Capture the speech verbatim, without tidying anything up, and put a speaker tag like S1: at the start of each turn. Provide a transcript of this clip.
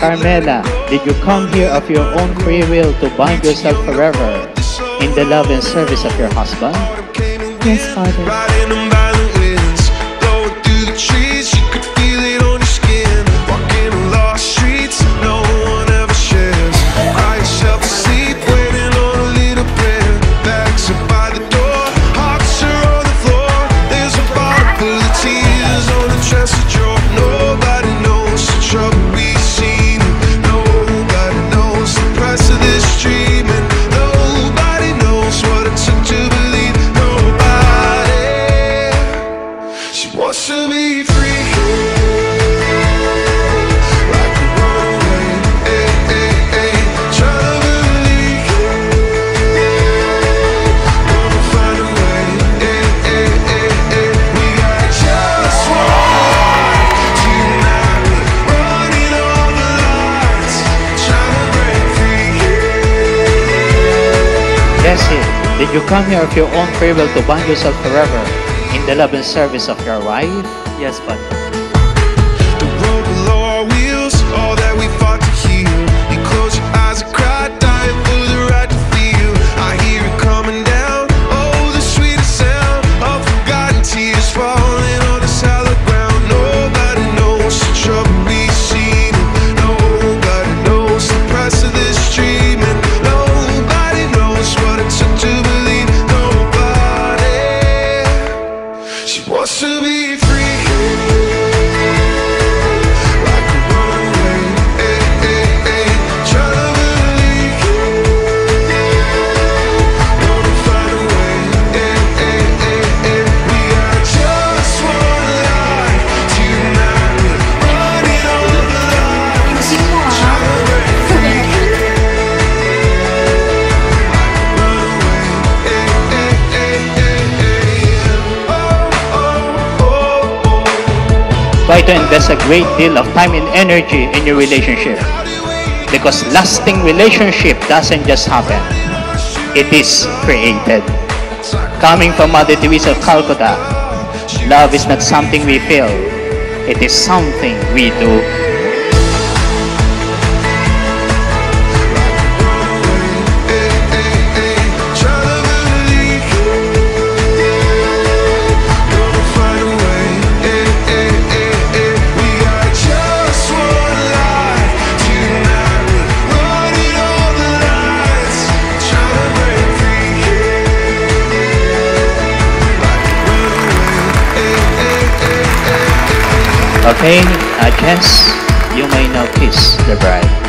S1: Carmela, did you come here of your own free will to bind yourself forever in the love and service of your husband?
S2: Yes, Father.
S1: Jessie, did you come here of your own free will to bind yourself forever in the love and service of your wife?
S3: Yes, Father.
S4: The road below our wheels, all that we fought to heal. You close your eyes and cry, dying for the right to feel. I hear it coming down, oh, the sweetest sound of forgotten tears falling on this hallowed ground. Nobody knows the trouble we've seen. Nobody knows the price of this dream. And nobody knows what it took to believe. Nobody. She wants to be free.
S1: Try to invest a great deal of time and energy in your relationship, because lasting relationship doesn't just happen, it is created. Coming from Mother Teresa of Calcutta, love is not something we feel, it is something we do. Okay, uh, Jess, you may now kiss the bride.